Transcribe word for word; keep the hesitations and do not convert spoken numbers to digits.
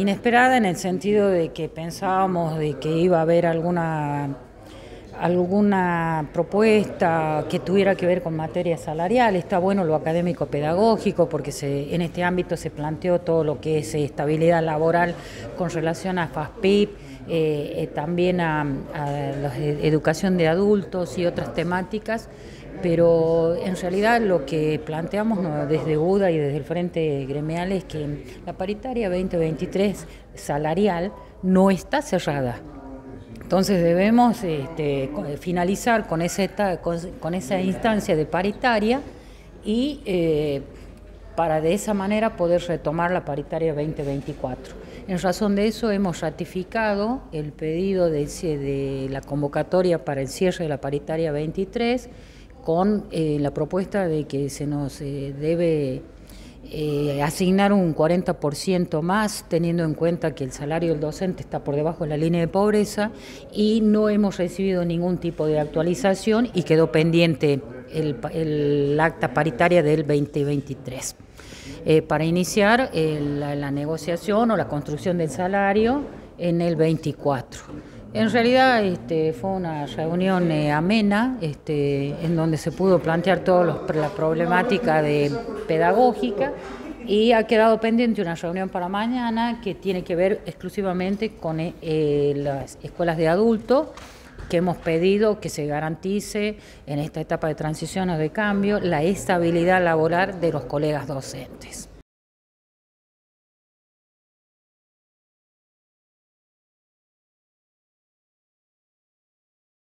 inesperada en el sentido de que pensábamos de que iba a haber alguna, alguna propuesta que tuviera que ver con materia salarial. Está bueno lo académico-pedagógico porque se, en este ámbito se planteó todo lo que es estabilidad laboral con relación a FASPIP, eh, eh, también a, a la educación de adultos y otras temáticas. Pero en realidad lo que planteamos, ¿no?, desde U D A y desde el Frente Gremial es que la paritaria veinte veintitrés salarial no está cerrada. Entonces debemos este, finalizar con, ese, con, con esa instancia de paritaria y eh, para de esa manera poder retomar la paritaria veinte veinticuatro. En razón de eso hemos ratificado el pedido de, de la convocatoria para el cierre de la paritaria veintitrés, con eh, la propuesta de que se nos eh, debe eh, asignar un cuarenta por ciento más, teniendo en cuenta que el salario del docente está por debajo de la línea de pobreza y no hemos recibido ningún tipo de actualización y quedó pendiente el, el acta paritaria del veinte veintitrés. Eh, para iniciar eh, la, la negociación o la construcción del salario en el veinticuatro. En realidad este, fue una reunión eh, amena, este, en donde se pudo plantear toda la problemática de, pedagógica, y ha quedado pendiente una reunión para mañana que tiene que ver exclusivamente con eh, las escuelas de adultos, que hemos pedido que se garantice en esta etapa de transición o de cambio la estabilidad laboral de los colegas docentes.